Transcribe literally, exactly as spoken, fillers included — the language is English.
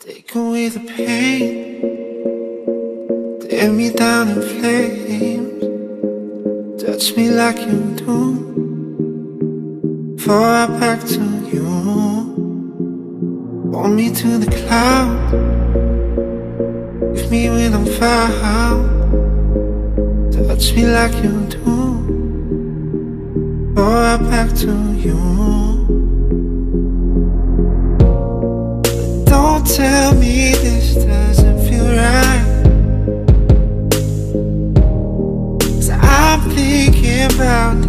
Take away the pain, tear me down in flames. Touch me like you do, fall right back to you. Hold me to the clouds, leave me when I'm found. Touch me like you do, fall right back to you. Don't tell me this doesn't feel right, 'cause I'm thinking about